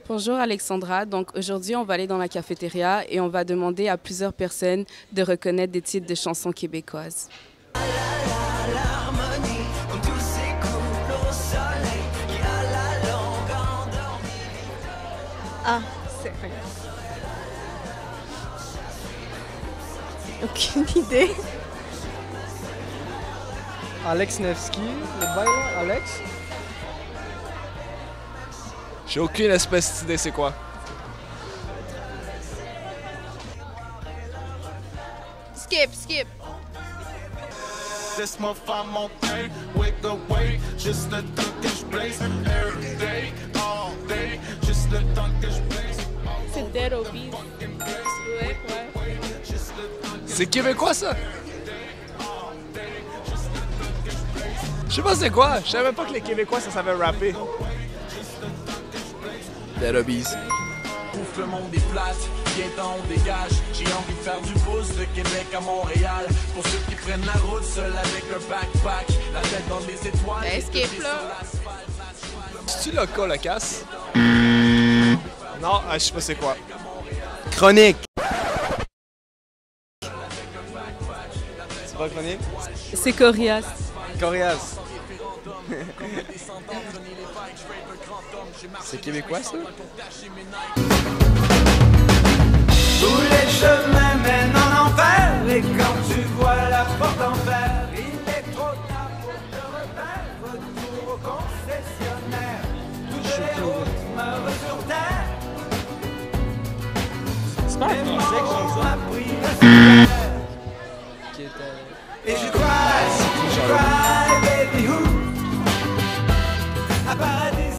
Bonjour Alexandra, donc aujourd'hui on va aller dans la cafétéria et on va demander à plusieurs personnes de reconnaître des titres de chansons québécoises. Ah, c'est... Aucune idée. Alex Nevsky, le bail là, Alex? J'ai aucune espèce d'idée c'est quoi. Skip. Laisse-moi faire mon pain, wake away, juste le temps que je blaze. Every day, all day, juste le temps que je blaze. C'est Dead Obies. Ouais. C'est québécois ça? Je sais pas c'est quoi, je savais même pas que les Québécois ça savait rapper. Dead Obies. Ouf, le monde est plate, viens-t'en, on dégage. J'ai envie de faire du pouce de Québec à Montréal. Pour ceux qui prennent la route seuls avec un backpack, la tête dans les étoiles. Escape là. C'est-tu Loca, le casse? Non, je sais pas c'est quoi. Chronique! C'est pas Chronique? C'est Corias. Corias. C'est québécois ça? Tous les chemins mènent en enfer. Et quand tu vois la porte en fer, il est trop tard pour te refaire. Retour au concessionnaire. Toutes les routes meurent sur terre. C'est pas en français que j'aime ça? Et je crois